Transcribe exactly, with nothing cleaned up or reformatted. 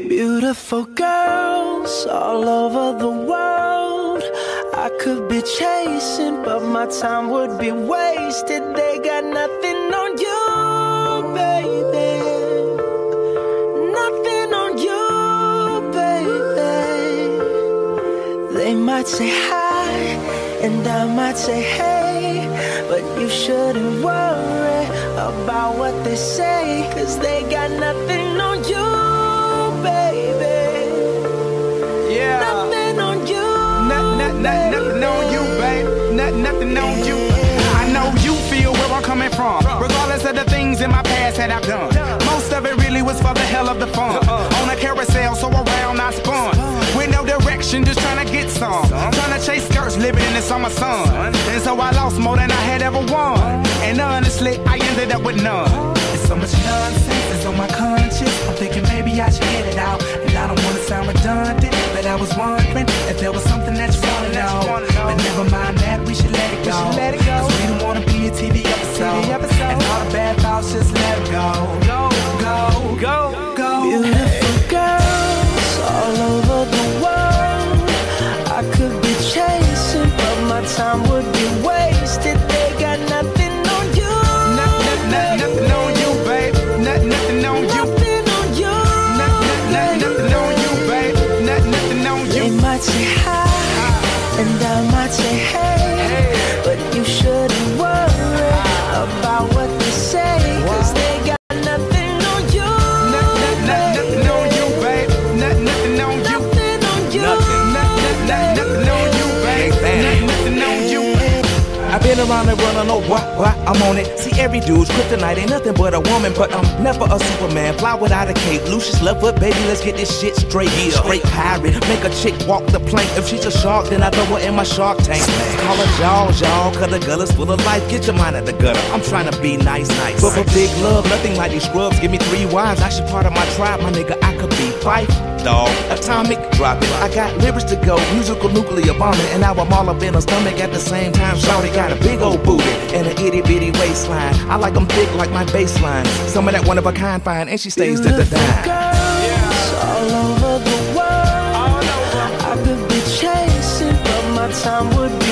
Beautiful girls all over the world I could be chasing, but my time would be wasted. They got nothing on you, baby. Nothing on you, baby. They might say hi, and I might say hey, but you shouldn't worry about what they say, 'cause they got nothing on you, baby. Yeah. Nothing on you. Not, not, not, nothing on you, babe. Not, nothing on you. I know you feel where I'm coming from, regardless of the things in my past that I've done. Most of it really was for the hell of the fun. On a carousel, so around I spun. With no direction, just trying to get some. Trying to chase skirts, living in the summer sun. And so I lost more than I had ever won. And honestly, I ended up with none. There's so much nonsense that's on my conscience. I'm thinking maybe I should get it out. And I don't want to sound redundant, but I was wondering if there was something that you want to know. But never mind that, we should let it go. Cause we don't want to be a T V episode. And all the bad thoughts, just let it go. Go, go, go, go. Beautiful girls all over the world I could be chasing, but my time would be wasted. They got nothing on you. Not, not, not, nothing on you, babe. Not, nothing on you. Nothing on you. Not, not, not, nothing on you, babe. Not, nothing on you. They might say hi, and I might say hey, but you shouldn't worry about what they say, 'cause they got nothing on you. Not, not, not, nothing on you, babe. Not, nothing on you. Nothing on you. Nothing, not, not, not, nothing on you, babe. Not, nothing on you. I've been around the world, I know why, why I'm on it. See, every dude's kryptonite ain't nothing but a woman, but I'm never a Superman. Fly without a cape, Lucius love foot, baby, let's get this shit straight. Yeah. Straight pirate, make a chick walk the plank. If she's a shark, then I throw her in my shark tank. Call her Jaws, y'all, cause the gullet's full of life. Get your mind at the gutter, I'm trying to be nice, nice. But for big love, nothing like these scrubs. Give me three wives, I should part of my tribe, my nigga, I could be five. Dog, atomic, drop it. I got lyrics to go, musical nuclear bombing, and now I'm all up in her stomach at the same time. Shawty got a big old booty and an itty bitty waistline. I like them thick like my baseline. Some of that one of a kind fine, and she stays to the dime. Girls all over the world I could be chasing, but my time would be